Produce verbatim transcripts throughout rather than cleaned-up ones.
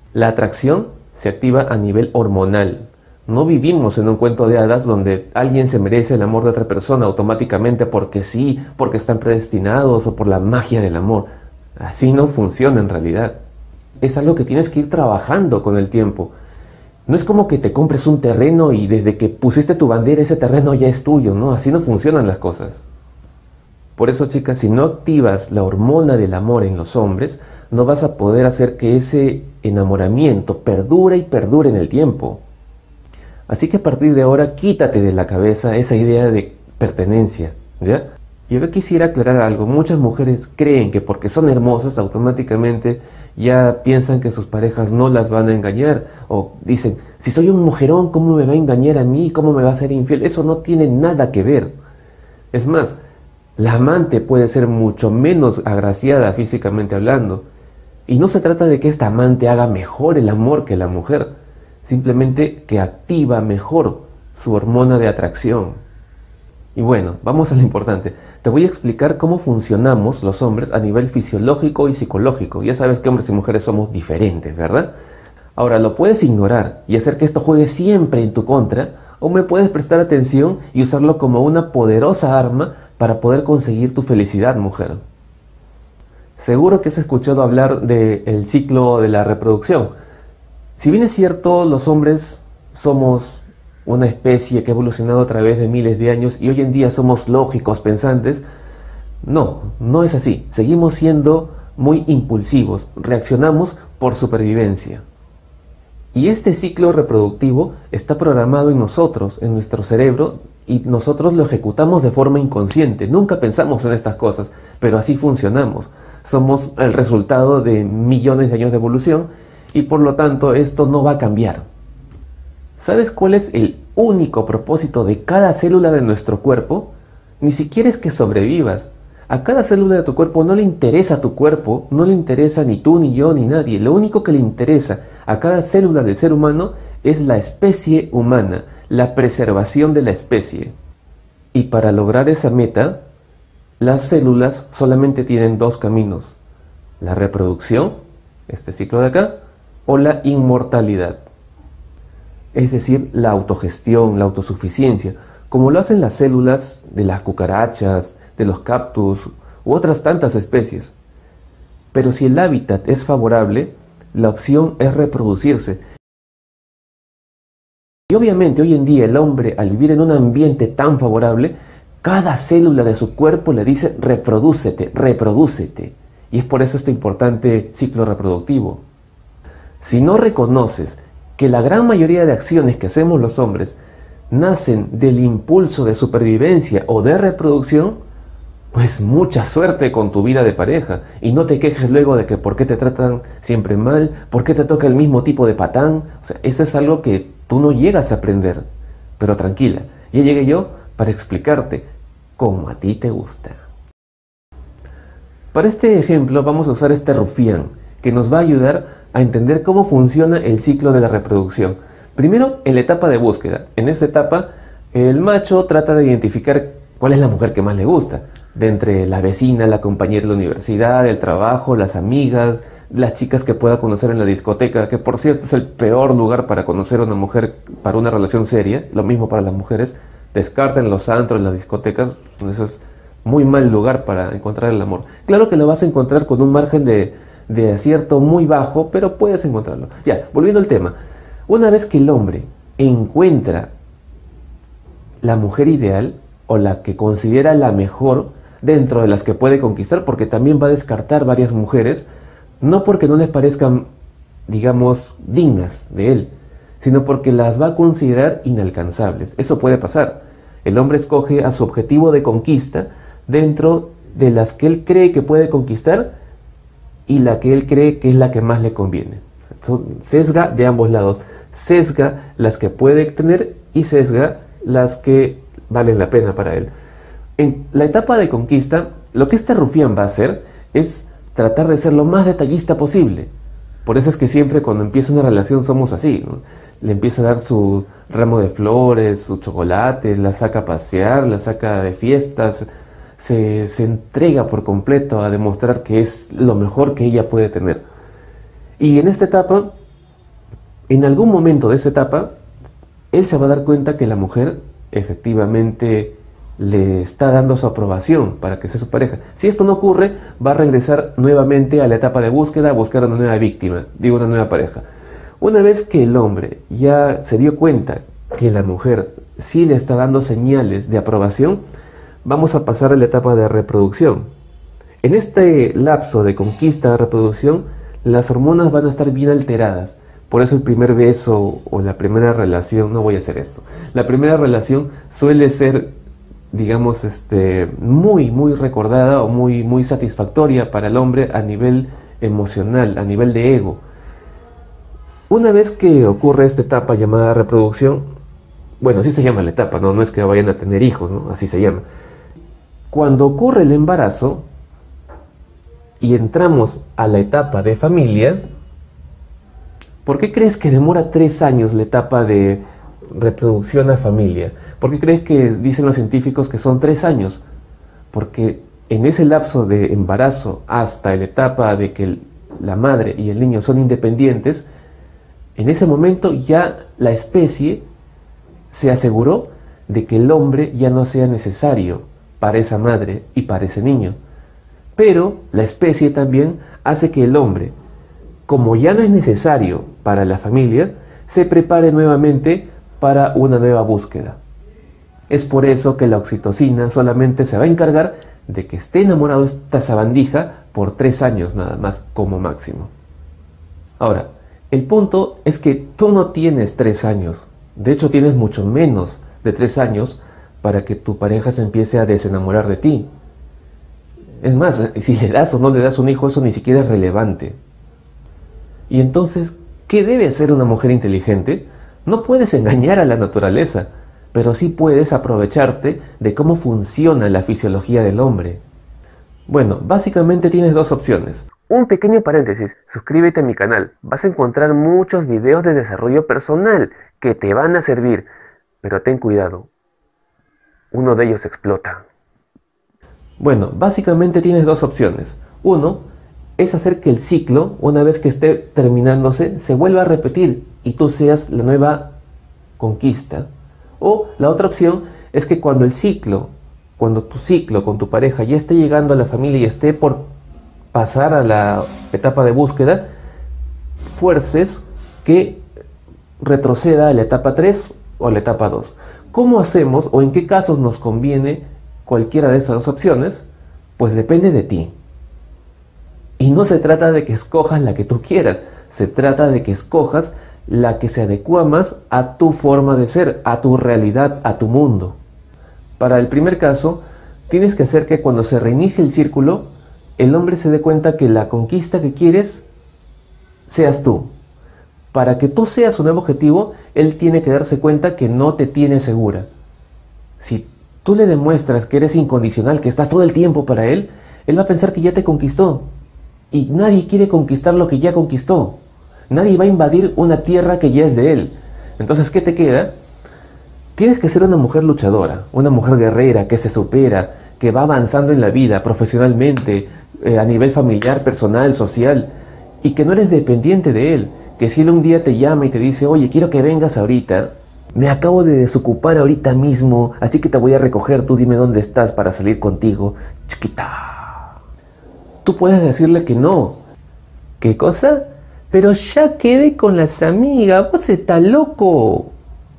La atracción se activa a nivel hormonal. No vivimos en un cuento de hadas donde alguien se merece el amor de otra persona automáticamente porque sí, porque están predestinados o por la magia del amor. Así no funciona en realidad. Es algo que tienes que ir trabajando con el tiempo. No es como que te compres un terreno y desde que pusiste tu bandera ese terreno ya es tuyo, ¿no? Así no funcionan las cosas. Por eso, chicas, si no activas la hormona del amor en los hombres, no vas a poder hacer que ese enamoramiento perdure y perdure en el tiempo. Así que a partir de ahora quítate de la cabeza esa idea de pertenencia, ¿ya? Yo quisiera aclarar algo. Muchas mujeres creen que porque son hermosas automáticamente ya piensan que sus parejas no las van a engañar, o dicen, si soy un mujerón, ¿cómo me va a engañar a mí? ¿Cómo me va a ser infiel? Eso no tiene nada que ver. Es más, la amante puede ser mucho menos agraciada físicamente hablando. Y no se trata de que esta amante haga mejor el amor que la mujer, simplemente que activa mejor su hormona de atracción. Y bueno, vamos a lo importante. Te voy a explicar cómo funcionamos los hombres a nivel fisiológico y psicológico. Ya sabes que hombres y mujeres somos diferentes, ¿verdad? Ahora, lo puedes ignorar y hacer que esto juegue siempre en tu contra, o me puedes prestar atención y usarlo como una poderosa arma para poder conseguir tu felicidad, mujer. Seguro que has escuchado hablar del ciclo de la reproducción. Si bien es cierto, los hombres somos una especie que ha evolucionado a través de miles de años y hoy en día somos lógicos, pensantes, no, no es así. Seguimos siendo muy impulsivos, reaccionamos por supervivencia. Y este ciclo reproductivo está programado en nosotros, en nuestro cerebro, y nosotros lo ejecutamos de forma inconsciente. Nunca pensamos en estas cosas, pero así funcionamos. Somos el resultado de millones de años de evolución y por lo tanto esto no va a cambiar. ¿Sabes cuál es el único propósito de cada célula de nuestro cuerpo? Ni siquiera es que sobrevivas. A cada célula de tu cuerpo no le interesa tu cuerpo, no le interesa ni tú, ni yo, ni nadie. Lo único que le interesa a cada célula del ser humano es la especie humana, la preservación de la especie. Y para lograr esa meta, las células solamente tienen dos caminos: la reproducción, este ciclo de acá, o la inmortalidad. Es decir, la autogestión, la autosuficiencia, como lo hacen las células de las cucarachas, de los cactus u otras tantas especies. Pero si el hábitat es favorable, la opción es reproducirse. Y obviamente hoy en día el hombre, al vivir en un ambiente tan favorable, cada célula de su cuerpo le dice reprodúcete, reprodúcete. Y es por eso este importante ciclo reproductivo. Si no reconoces que la gran mayoría de acciones que hacemos los hombres nacen del impulso de supervivencia o de reproducción, pues mucha suerte con tu vida de pareja. Y no te quejes luego de que por qué te tratan siempre mal, por qué te toca el mismo tipo de patán. O sea, eso es algo que tú no llegas a aprender. Pero tranquila, ya llegué yo para explicarte como a ti te gusta. Para este ejemplo vamos a usar este rufián, que nos va a ayudar a entender cómo funciona el ciclo de la reproducción. Primero, en la etapa de búsqueda. En esta etapa, el macho trata de identificar cuál es la mujer que más le gusta. De entre la vecina, la compañera de la universidad, el trabajo, las amigas, las chicas que pueda conocer en la discoteca, que por cierto es el peor lugar para conocer a una mujer para una relación seria. Lo mismo para las mujeres. Descarten los antros, las discotecas. Eso es muy mal lugar para encontrar el amor. Claro que lo vas a encontrar con un margen de, de acierto muy bajo, pero puedes encontrarlo. Ya, volviendo al tema. Una vez que el hombre encuentra la mujer ideal, o la que considera la mejor dentro de las que puede conquistar, porque también va a descartar varias mujeres, no porque no les parezcan, digamos, dignas de él, sino porque las va a considerar inalcanzables. Eso puede pasar. El hombre escoge a su objetivo de conquista dentro de las que él cree que puede conquistar y la que él cree que es la que más le conviene. Sesga de ambos lados. Sesga las que puede tener y sesga las que valen la pena para él. En la etapa de conquista, lo que este rufián va a hacer es tratar de ser lo más detallista posible. Por eso es que siempre cuando empieza una relación somos así, ¿no? Le empieza a dar su ramo de flores, su chocolate, la saca a pasear, la saca de fiestas, se, se entrega por completo a demostrar que es lo mejor que ella puede tener. Y en esta etapa En algún momento de esa etapa, él se va a dar cuenta que la mujer efectivamente le está dando su aprobación para que sea su pareja. Si esto no ocurre, va a regresar nuevamente a la etapa de búsqueda, a buscar una nueva víctima, digo una nueva pareja. Una vez que el hombre ya se dio cuenta que la mujer sí le está dando señales de aprobación, vamos a pasar a la etapa de reproducción. En este lapso de conquista de reproducción, las hormonas van a estar bien alteradas. Por eso el primer beso o la primera relación, no voy a hacer esto, la primera relación suele ser, digamos, este, muy, muy recordada o muy, muy satisfactoria para el hombre a nivel emocional, a nivel de ego. Una vez que ocurre esta etapa llamada reproducción, bueno, así se llama la etapa, no, no es que vayan a tener hijos, ¿no? Así se llama. Cuando ocurre el embarazo y entramos a la etapa de familia, ¿por qué crees que demora tres años la etapa de reproducción a familia? ¿Por qué crees que dicen los científicos que son tres años? Porque en ese lapso de embarazo hasta la etapa de que el, la madre y el niño son independientes, en ese momento ya la especie se aseguró de que el hombre ya no sea necesario para esa madre y para ese niño. Pero la especie también hace que el hombre, como ya no es necesario para la familia, se prepare nuevamente para una nueva búsqueda. Es por eso que la oxitocina solamente se va a encargar de que esté enamorado esta sabandija por tres años nada más como máximo. Ahora, el punto es que tú no tienes tres años, de hecho tienes mucho menos de tres años para que tu pareja se empiece a desenamorar de ti. Es más, si le das o no le das un hijo, eso ni siquiera es relevante. Y entonces, ¿qué debe hacer una mujer inteligente? No puedes engañar a la naturaleza, pero sí puedes aprovecharte de cómo funciona la fisiología del hombre. Bueno, básicamente tienes dos opciones. Un pequeño paréntesis, suscríbete a mi canal, vas a encontrar muchos videos de desarrollo personal que te van a servir, pero ten cuidado, uno de ellos explota. Bueno, básicamente tienes dos opciones. Uno es hacer que el ciclo, una vez que esté terminándose, se vuelva a repetir y tú seas la nueva conquista. O la otra opción es que cuando el ciclo, cuando tu ciclo con tu pareja ya esté llegando a la familia y esté por pasar a la etapa de búsqueda, fuerces que retroceda a la etapa tres o a la etapa dos. ¿Cómo hacemos o en qué casos nos conviene cualquiera de esas dos opciones? Pues depende de ti. Y no se trata de que escojas la que tú quieras, se trata de que escojas la que se adecua más a tu forma de ser, a tu realidad, a tu mundo. Para el primer caso, tienes que hacer que cuando se reinicie el círculo, el hombre se dé cuenta que la conquista que quieres seas tú. Para que tú seas su nuevo objetivo, él tiene que darse cuenta que no te tiene segura. Si tú le demuestras que eres incondicional, que estás todo el tiempo para él, él va a pensar que ya te conquistó. Y nadie quiere conquistar lo que ya conquistó. Nadie va a invadir una tierra que ya es de él. Entonces, ¿qué te queda? Tienes que ser una mujer luchadora, una mujer guerrera, que se supera, que va avanzando en la vida, profesionalmente, eh, a nivel familiar, personal, social, y que no eres dependiente de él. Que si él un día te llama y te dice, oye, quiero que vengas ahorita, me acabo de desocupar ahorita mismo, así que te voy a recoger, tú dime dónde estás para salir contigo, chiquita. Tú puedes decirle que no. ¿Qué cosa? Pero ya quedé con las amigas, vos estás loco.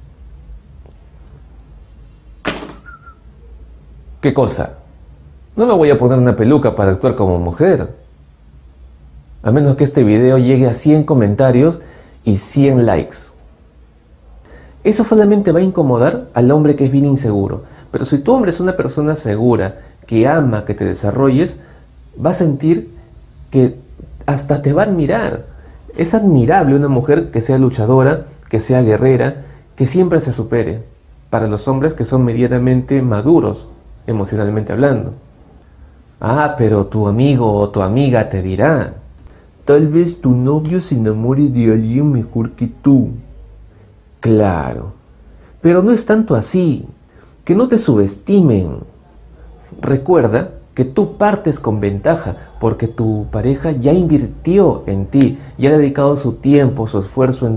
¿Qué cosa? No me voy a poner una peluca para actuar como mujer. A menos que este video llegue a cien comentarios y cien likes. Eso solamente va a incomodar al hombre que es bien inseguro. Pero si tu hombre es una persona segura, que ama que te desarrolles, va a sentir que hasta te va a admirar. Es admirable una mujer que sea luchadora, que sea guerrera, que siempre se supere. Para los hombres que son medianamente maduros, emocionalmente hablando. Ah, pero tu amigo o tu amiga te dirá, tal vez tu novio se enamore de alguien mejor que tú. Claro, pero no es tanto así. Que no te subestimen. Recuerda que tú partes con ventaja porque tu pareja ya invirtió en ti, ya ha dedicado su tiempo, su esfuerzo en ti.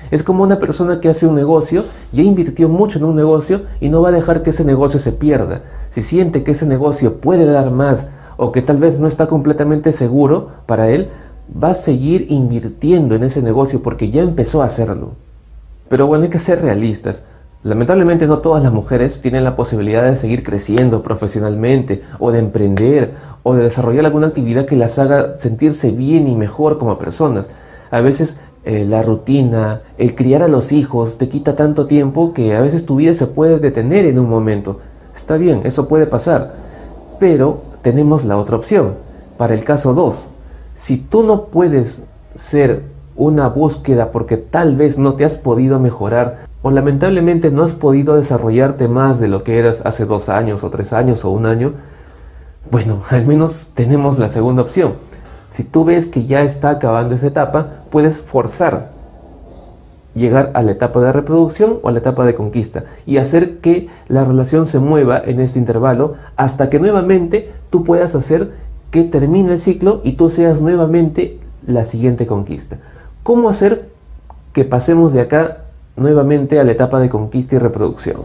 Es como una persona que hace un negocio, ya invirtió mucho en un negocio y no va a dejar que ese negocio se pierda. Si siente que ese negocio puede dar más o que tal vez no está completamente seguro para él, va a seguir invirtiendo en ese negocio porque ya empezó a hacerlo. Pero bueno, hay que ser realistas. Lamentablemente no todas las mujeres tienen la posibilidad de seguir creciendo profesionalmente o de emprender o de desarrollar alguna actividad que las haga sentirse bien y mejor como personas. A veces eh, la rutina, el criar a los hijos te quita tanto tiempo que a veces tu vida se puede detener en un momento. Está bien, eso puede pasar, pero tenemos la otra opción. Para el caso dos, si tú no puedes ser una búsqueda porque tal vez no te has podido mejorar o lamentablemente no has podido desarrollarte más de lo que eras hace dos años o tres años o un año, bueno, al menos tenemos la segunda opción. Si tú ves que ya está acabando esa etapa, puedes forzar llegar a la etapa de reproducción o a la etapa de conquista y hacer que la relación se mueva en este intervalo hasta que nuevamente tú puedas hacer que termine el ciclo y tú seas nuevamente la siguiente conquista. ¿Cómo hacer que pasemos de acá nuevamente a la etapa de conquista y reproducción?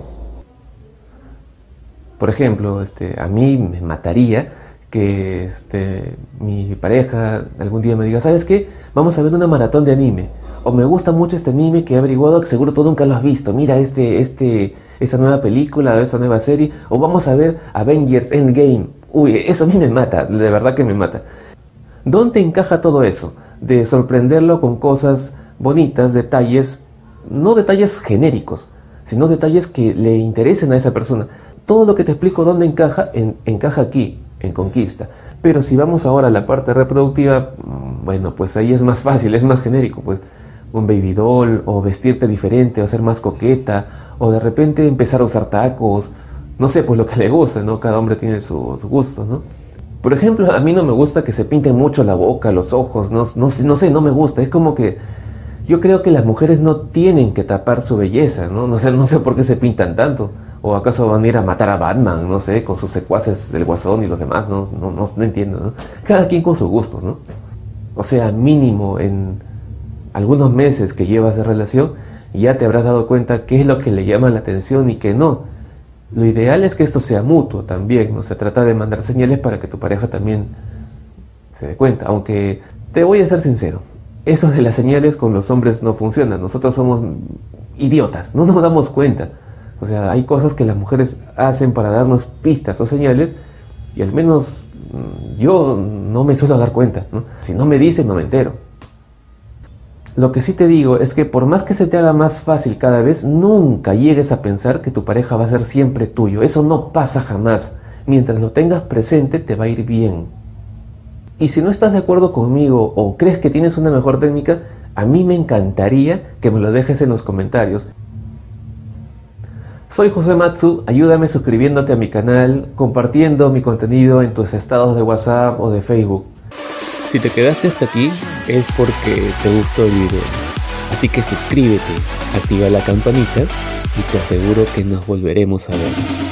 Por ejemplo, este, a mí me mataría que este, mi pareja algún día me diga, ¿sabes qué? Vamos a ver una maratón de anime. O me gusta mucho este anime que he averiguado que seguro tú nunca lo has visto. Mira este, este, esta nueva película, esta nueva serie. O vamos a ver Avengers Endgame. Uy, eso a mí me mata, de verdad que me mata. ¿Dónde encaja todo eso? De sorprenderlo con cosas bonitas, detalles, no detalles genéricos, sino detalles que le interesen a esa persona. Todo lo que te explico dónde encaja, en, encaja aquí, en conquista. Pero si vamos ahora a la parte reproductiva, bueno, pues ahí es más fácil, es más genérico, pues un baby doll, o vestirte diferente, o ser más coqueta, o de repente empezar a usar tacos, no sé, pues lo que le gusta, ¿no? Cada hombre tiene sus gustos, ¿no? Por ejemplo, a mí no me gusta que se pinten mucho la boca, los ojos, no, no, no sé, no me gusta, es como que yo creo que las mujeres no tienen que tapar su belleza, ¿no? No sé, no sé por qué se pintan tanto. ¿O acaso van a ir a matar a Batman, no sé, con sus secuaces del Guasón y los demás? No, no, no, no entiendo, ¿no? Cada quien con sus gustos, ¿no? O sea, mínimo en algunos meses que llevas de relación, ya te habrás dado cuenta qué es lo que le llama la atención y qué no. Lo ideal es que esto sea mutuo también, ¿no? Se trata de mandar señales para que tu pareja también se dé cuenta. Aunque te voy a ser sincero, eso de las señales con los hombres no funciona. Nosotros somos idiotas, no nos damos cuenta. O sea, hay cosas que las mujeres hacen para darnos pistas o señales y al menos yo no me suelo dar cuenta, ¿no? Si no me dicen, no me entero. Lo que sí te digo es que por más que se te haga más fácil cada vez, nunca llegues a pensar que tu pareja va a ser siempre tuyo. Eso no pasa jamás. Mientras lo tengas presente, te va a ir bien. Y si no estás de acuerdo conmigo o crees que tienes una mejor técnica, a mí me encantaría que me lo dejes en los comentarios. Soy José Matsu, ayúdame suscribiéndote a mi canal, compartiendo mi contenido en tus estados de WhatsApp o de Facebook. Si te quedaste hasta aquí es porque te gustó el video. Así que suscríbete, activa la campanita y te aseguro que nos volveremos a ver.